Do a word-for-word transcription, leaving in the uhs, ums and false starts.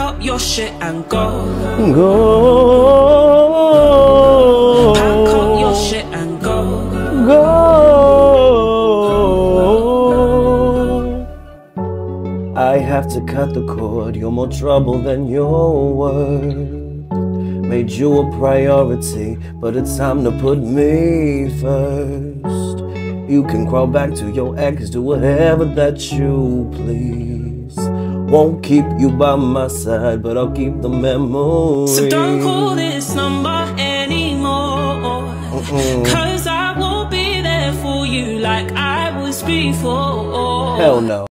up your shit and go. Go. Pack up your shit and go. Go. I have to cut the cord. You're more trouble than your word. Made you a priority, but it's time to put me first. You can crawl back to your ex, do whatever that you please. Won't keep you by my side, but I'll keep the memory. So don't call this number anymore. Mm-mm. Cause I won't be there for you like I was before. Hell no.